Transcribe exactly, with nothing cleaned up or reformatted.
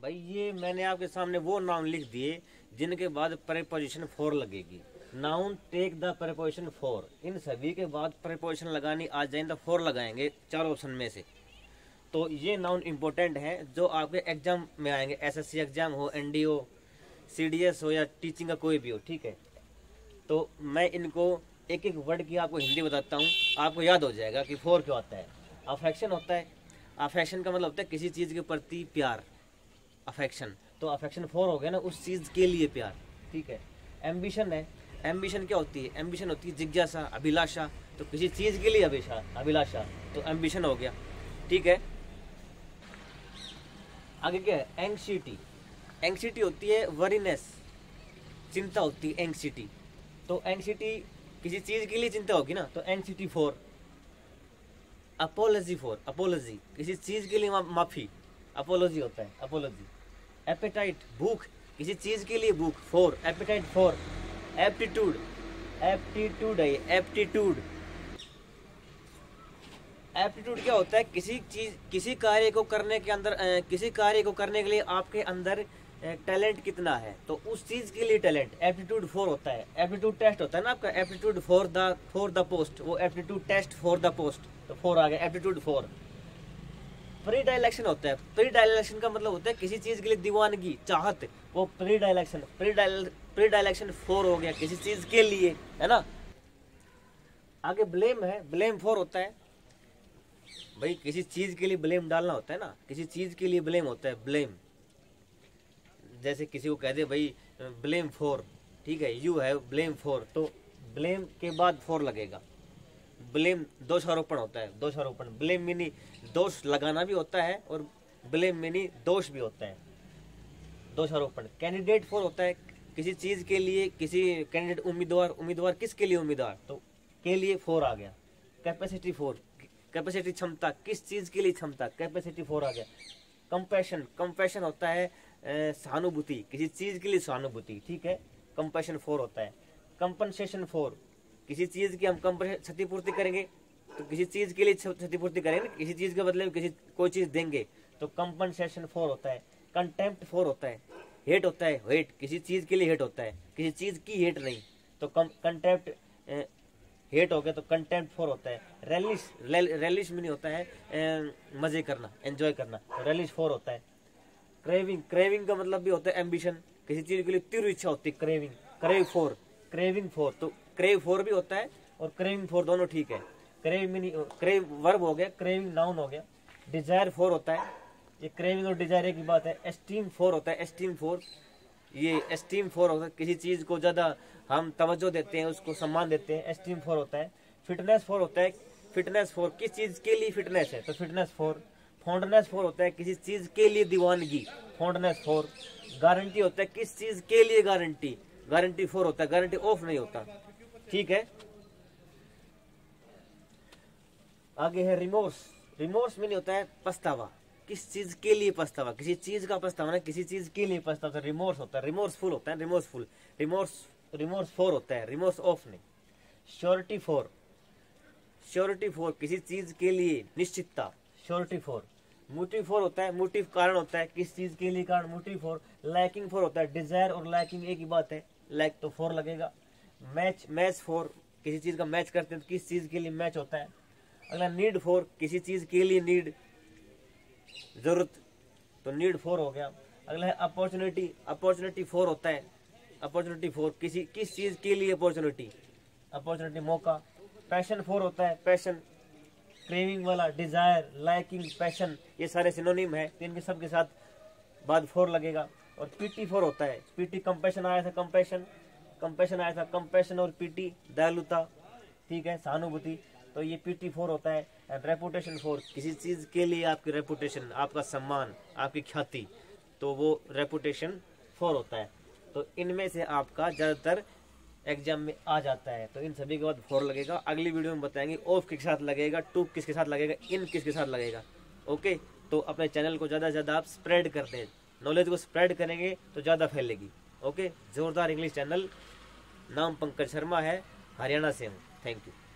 भाई ये मैंने आपके सामने वो नाउन लिख दिए जिनके बाद प्रीपोजिशन फोर लगेगी। Noun take the preposition for, इन सभी के बाद प्रीपोजिशन लगानी आ जाए तो फोर लगाएंगे चार ऑप्शन में से। तो ये नाउन इम्पोर्टेंट है जो आपके एग्जाम में आएंगे, एसएससी एग्जाम हो, एनडीओ, सीडीएस हो या टीचिंग का कोई भी हो, ठीक है। तो मैं इनको एक एक वर्ड की आपको हिंदी बताता हूँ, आपको याद हो जाएगा कि फोर क्यों आता है। अफेक्शन होता है, अफेक्शन का मतलब होता है किसी चीज़ के प्रति प्यार, अफेक्शन। तो अफेक्शन फोर हो गया ना, उस चीज़ के लिए प्यार, ठीक है। एम्बिशन है, एम्बिशन क्या होती है? एम्बिशन होती है जिज्ञासा, अभिलाषा। तो किसी चीज़ के लिए अभिलाषा, अभिलाषा तो एम्बिशन हो गया, ठीक है। आगे क्या है? एंग्जाइटी, एंग्जाइटी होती है वरीनेस, चिंता होती है एंग्जाइटी। तो एंग्जाइटी किसी चीज़ के लिए चिंता होगी ना, तो anxiety for. Apology for, apology किसी चीज़ के लिए माफ़ी, अपोलॉजी होता है, अपोलॉजी। एपेटाइट भूख, किसी चीज़ के लिए भूख, for, appetite for. Aptitude, aptitude है, एप्टीट्यूड एप्टीट्यूड क्या होता है? किसी चीज, किसी कार्य को करने के अंदर, किसी कार्य को करने के लिए आपके अंदर टैलेंट कितना है, तो उस चीज के लिए टैलेंट, एप्टीट्यूड फोर होता है। एप्टीट्यूड टेस्ट होता है ना आपका, aptitude for the for the post, वो aptitude test for the post, तो फोर आ गया, एप्टीट्यूड फोर। प्री डायलेक्शन होता है, प्री डायलेक्शन का मतलब होता है किसी चीज के लिए दीवानगी, चाहत, वो predilection, pre dial predilection for हो गया किसी चीज के लिए, है ना। आगे ब्लेम है, ब्लेम फोर होता है भाई, किसी चीज के लिए ब्लेम डालना होता है ना, किसी चीज के लिए ब्लेम होता है, ब्लेम। जैसे किसी को कह दे भाई ब्लेम फोर, ठीक है, यू है ब्लेम फोर, तो ब्लेम के बाद फोर लगेगा। ब्लेम दोषारोपण होता है, दोषारोपण, ब्लेम मीनी दोष लगाना भी होता है और ब्लेम मीनी दोष भी होता है, दोषारोपण। कैंडिडेट फोर होता है किसी चीज के लिए, किसी कैंडिडेट उम्मीदवार, उम्मीदवार किसके लिए उम्मीदवार, तो के लिए फोर आ गया। कैपेसिटी फोर, कैपेसिटी क्षमता, किस चीज के लिए क्षमता, कैपेसिटी फोर आ गया। कंपैशन, कंपैशन होता है सहानुभूति, किसी चीज के लिए सहानुभूति, ठीक है, कंपैशन फोर होता है। कंपनसेशन फोर, किसी चीज की हम कंपनसेशन क्षतिपूर्ति करेंगे, तो किसी चीज के लिए क्षतिपूर्ति करेंगे, किसी चीज के बदले में किसी कोई चीज देंगे, तो कंपनसेशन फोर होता है। कंटेम्प्ट फोर होता है, हेट होता है, हेट किसी चीज के लिए हेट होता है, किसी चीज की हेट नहीं, तो कंटेम्प्ट हेट हो गया, तो कंटेम्प्ट फोर होता है। रेलिश, रेलिश में नहीं होता है ए, मजे करना, एंजॉय करना, तो रेलिश फोर होता है। क्रेविंग, क्रेविंग का मतलब भी होता है एम्बिशन, किसी चीज के लिए तीव्र इच्छा होती है, craving, crave for, craving for, तो क्रेव फोर भी होता है और क्रेविंग फोर दोनों ठीक है। क्रेव में नहीं, क्रेव वर्ब हो गया, क्रेविंग नाउन हो गया। डिजायर फोर होता है, ये क्रेविंग और डिजायर एक ही बात है। एस्टीम फोर होता है, एस्टीम फोर, ये एस्टीम फोर होता है किसी चीज को ज्यादा हम तवज्जो देते हैं, उसको सम्मान देते हैं, एस्टीम फोर होता है। फिटनेस फोर होता है, फिटनेस फोर किस चीज के लिए फिटनेस है, तो फिटनेस फोर। फॉन्डनेस फोर होता है किसी चीज के लिए दीवानगी, फॉन्डनेस फोर। गारंटी होता है किस चीज के लिए गारंटी, गारंटी फोर होता है, गारंटी ऑफ नहीं होता, ठीक है। आगे है रिमोर्स, रिमोर्स में नहीं होता है पछतावा, किस चीज के लिए पछतावा, किसी चीज का पछतावा ना, किसी चीज के लिए पछतावा, रिमोर्स होता है, रिमोर्सफुल होता है, रिमोर्सफुल, रिमोर्स रिमोर्स फोर होता है, रिमोर्स ऑफ नहीं। श्योरिटी फोर, श्योरिटी फोर किसी चीज के लिए निश्चितता, श्योरिटी फोर। मोटिव फोर होता है, मोटिव कारण होता है, किस चीज के लिए कारण, मोटिव फोर। लैकिंग फोर होता है, डिजायर और लैकिंग एक ही बात है, लैक तो फोर लगेगा। मैच, मैच फोर किसी चीज का मैच करते हैं तो किस चीज के लिए मैच होता है। अगला नीड फोर, किसी चीज के लिए नीड, जरूरत, तो नीड फोर हो गया। अगला है अपॉर्चुनिटी, अपॉर्चुनिटी फोर होता है, अपॉर्चुनिटी फोर किसी किस चीज के लिए अपॉर्चुनिटी, अपॉर्चुनिटी मौका। पैशन फोर होता है, पैशन क्रेविंग वाला, डिजायर, लाइकिंग, पैशन, ये सारे सिनोनिम है, तो इनके सब के साथ बाद फोर लगेगा। और पीटी फोर होता है, पीटी कंपैशन आया था, कंपैशन, कंपैशन आया था, कंपैशन और पीटी दयालुता, ठीक है, सहानुभूति, तो ये पीटी फोर होता है। एंड रेपुटेशन फोर, किसी चीज के लिए आपकी रेपुटेशन, आपका सम्मान, आपकी ख्याति, तो वो रेपुटेशन फोर होता है। तो इनमें से आपका ज्यादातर एग्जाम में आ जाता है, तो इन सभी के बाद फोर लगेगा। अगली वीडियो में बताएंगे ऑफ किसके साथ लगेगा, टू किसके साथ लगेगा, इन किसके साथ लगेगा। ओके, तो अपने चैनल को ज़्यादा से ज़्यादा आप स्प्रेड करते हैं, नॉलेज को स्प्रेड करेंगे तो ज़्यादा फैलेगी। ओके, जोरदार इंग्लिश चैनल, नाम पंकज शर्मा है, हरियाणा से हूँ। Thank you.